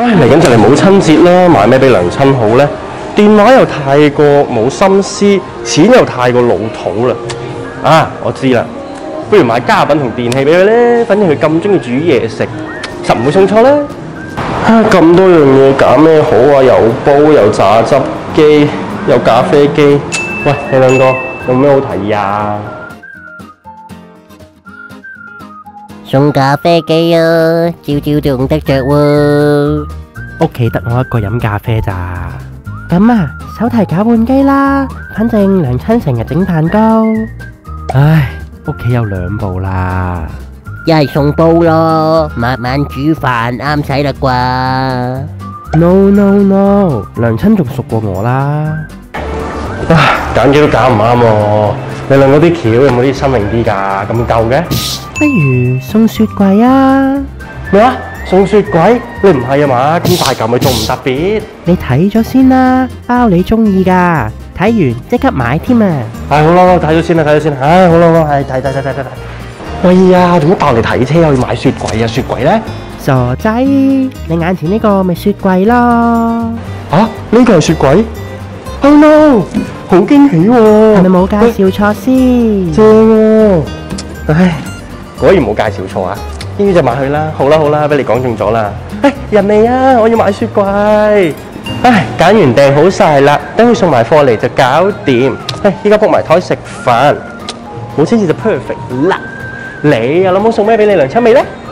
唉，嚟緊就嚟母親節啦，買咩俾娘親好呢？電話又太過冇心思，錢又太過老土啦。啊，我知啦，不如買家品同電器俾佢咧，反正佢咁中意煮嘢食，實唔會送錯啦。咁多樣嘢揀咩好啊？有煲，有榨汁機，有咖啡機。喂，你兩個有咩好提議啊？ 送咖啡機啊，朝朝都用得着喎。 屋企得我一個飲咖啡咋？咁啊，手提攪拌機啦，反正娘親成日整蛋糕。唉，屋企有2部啦。 一係送煲咯，晚晚煮飯啱使啦啩。 No no no， 娘親仲熟過我啦。 唉，揀幾都揀唔啱喎。你兩個啲橋有冇啲新穎啲㗎？咁舊嘅？ 不如送雪櫃啊？ 咩啊？送雪櫃？你唔係啊嘛？咁大嚿咪仲唔特別？ 你睇咗先啦，包你中意㗎。睇完即刻買添啊！ 唉，好啦，睇咗先啦，睇咗先。唉，好啦，係睇。喂呀，做乜帶我嚟睇車去買雪櫃啊？雪櫃咧？ 傻仔，你眼前呢個咪雪櫃咯。 嚇？呢個係雪櫃？Oh no！好驚喜喎！ 係咪冇介紹錯先？ 正喎！唉，果然冇介紹錯啊！呢啲就買去啦。好啦，俾你講中咗啦。唉，人嚟啊！我要買雪櫃。唉，揀完訂好晒啦，等佢送埋貨嚟就搞掂。唉，依家仆埋台食飯，母親節就 perfect 啦。你又諗好送咩俾你娘親未咧？